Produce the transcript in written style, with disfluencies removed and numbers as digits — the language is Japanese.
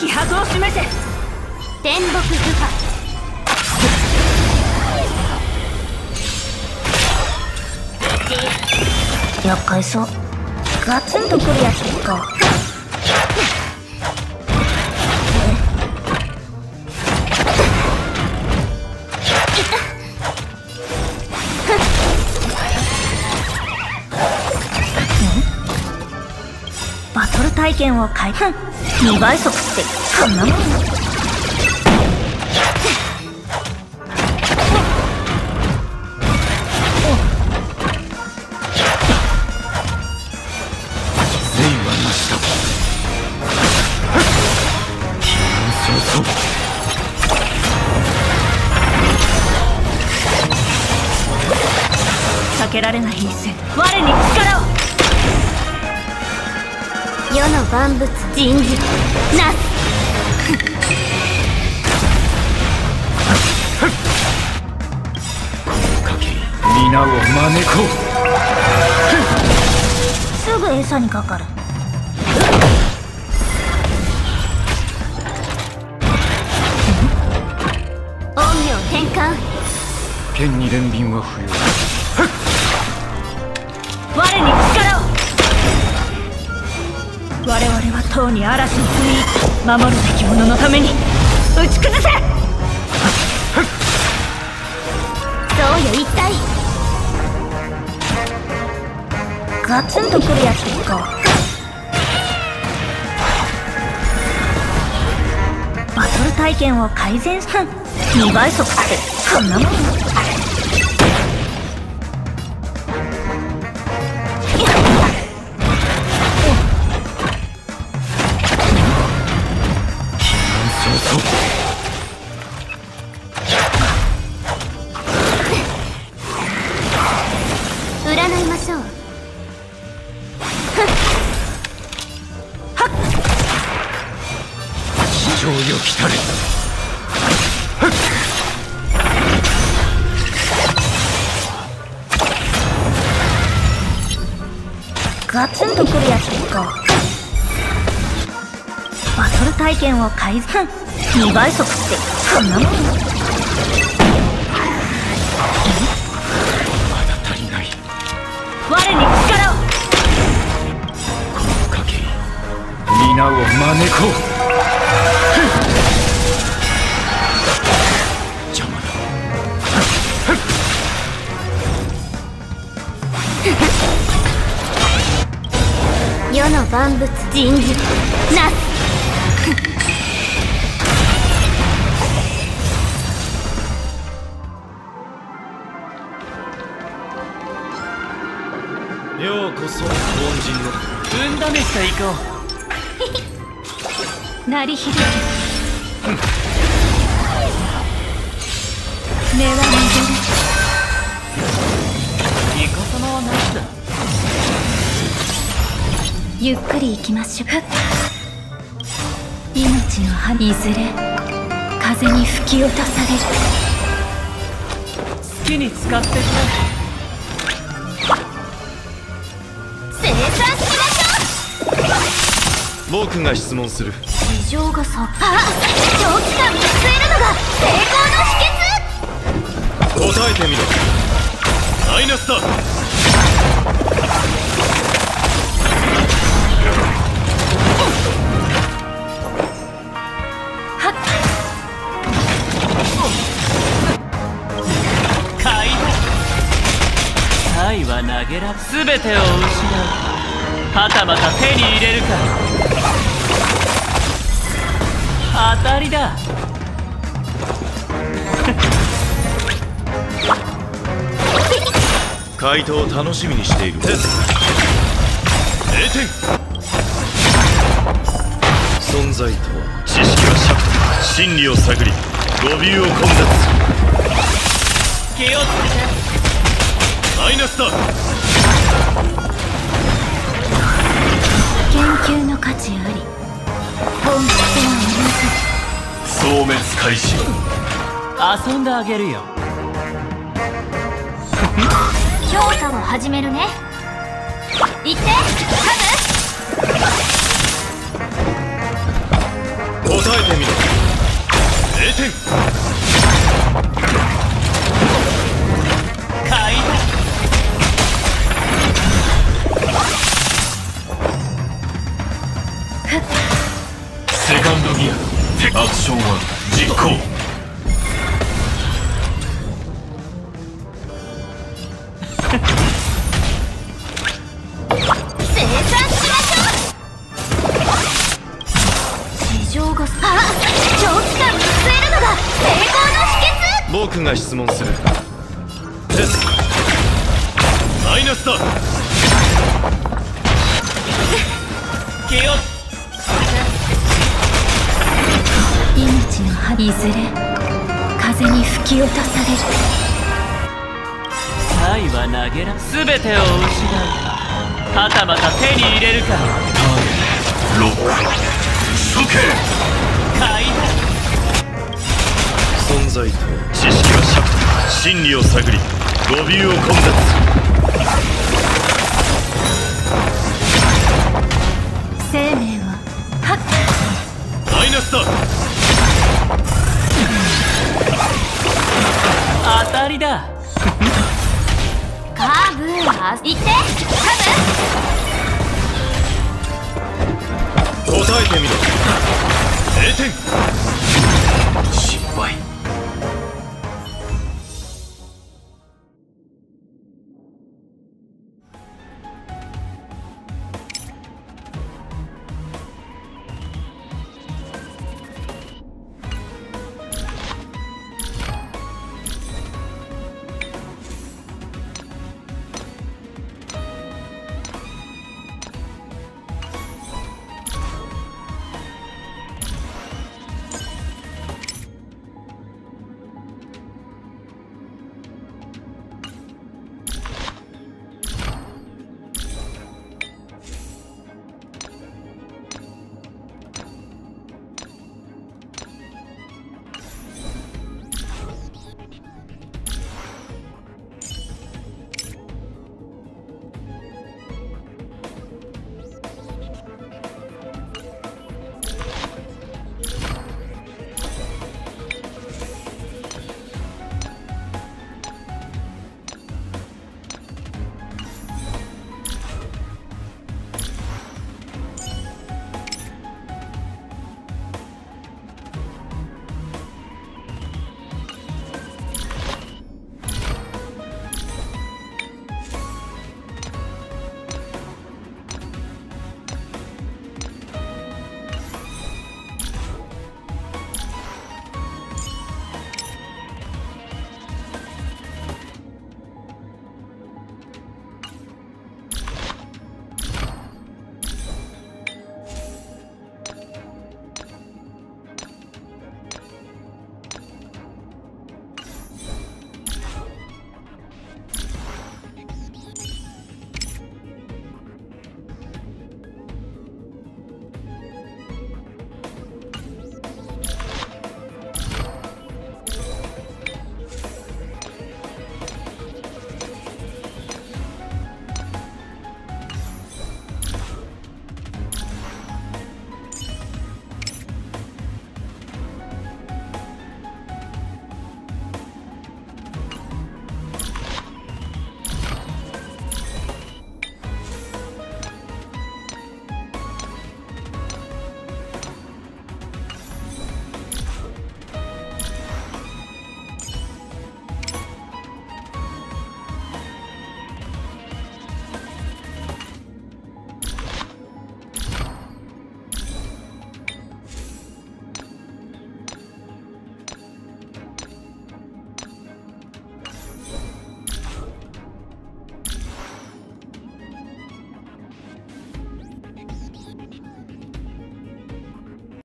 気迫を示せ。 天木図派。 厄介そう。ガツンとくるやつか。バトル体験を変え2倍速ってこんなもん。避けられない一戦、我に力を。 世の万物人事なす。 皆を招こう。すぐ餌にかかる。 陰陽転換。 剣に憐憫は不要。 我に力を。我々はとうに嵐に踏み守るべき者のために打ち崩せ。 そうよ一体。 ガツンとくるやつか。バトル体験を改善2倍速ってこんなもん。 占いましょう。 地上よ来たれ。 ガツンとくるやつか。バトル体験を改善2倍速ってこんなもん。 我に力を。 この賭け皆を招こう。邪魔だ。 世の万物人事なす。 ようこそ凡人の運試しと行こう。鳴り響け。根は逃げる。イカ様は何だ。 ゆっくり行きましょう。命の葉いずれ風に吹き落とされる。 好きに使ってくれ。 僕が質問する。 事情がさ。 長期間見据えるのが成功の秘訣。 答えてみろ。アイナスター。 怪だ。サイは投げら全てを失う。はたまた手に入れるか。当たりだ。 回答を楽しみにしている。0点。存在とは知識は尺度、真理を探り語尾を根絶する。 気をつけて。 アイナスター。 研究の価値あり。本質はあ消滅開始。 遊んであげるよ。 評価を始めるね。行ってカム。 答点。 開拓セカンドギア、アクションは実行。 生産しましょう。事情が長期間見据えるのが成功の秘訣。 僕が質問する。です。マイナスだ。 気を命の針いずれ風に吹き落とされる。 サイは投げら全てを失うか、はたまた手に入れるか。 ロック処刑。 開拓存在と知識は尺度、真理を探り語尾を混雑する。 生命はマイナスだ。 当たりだ。 カーブ行ってカ答えてみろ。0点。失敗。